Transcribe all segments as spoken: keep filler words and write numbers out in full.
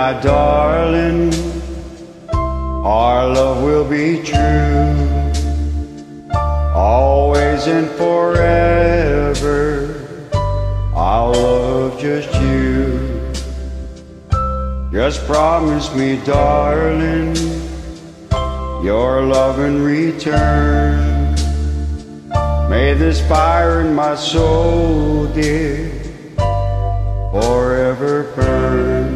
my darling, our love will be true, always and forever. I'll love just you. Just promise me, darling, your love in return. May this fire in my soul, dear, forever burn.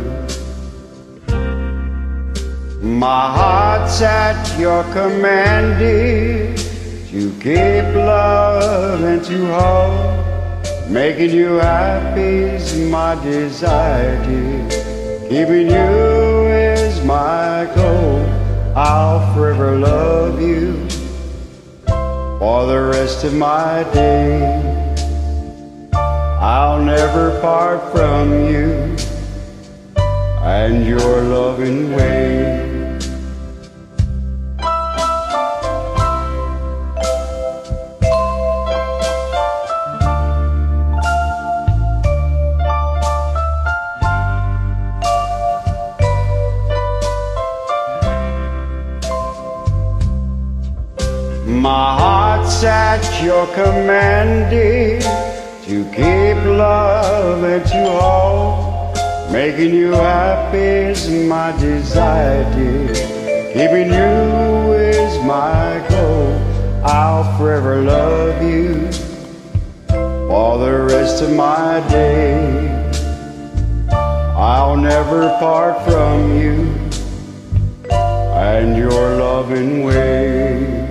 My heart's at your command, dear, to keep love and to hold. Making you happy is my desire, dear. Keeping you is my goal. I'll forever love you for the rest of my days. I'll never part from you and your loving ways. My heart's at your command, dear, to keep love and to hold. Making you happy is my desire, dear. Keeping you is my goal. I'll forever love you for the rest of my days. I'll never part from you and your loving ways.